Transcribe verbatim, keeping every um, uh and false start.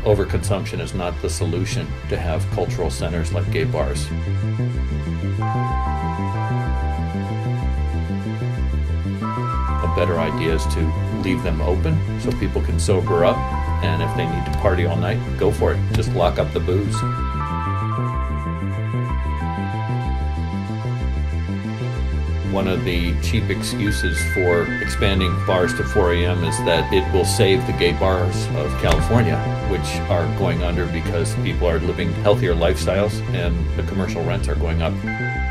overconsumption is not the solution to have cultural centers like gay bars. A better idea is to leave them open so people can sober up, and if they need to party all night, go for it. Just lock up the booze. One of the cheap excuses for expanding bars to four A M is that it will save the gay bars of California, which are going under because people are living healthier lifestyles and the commercial rents are going up.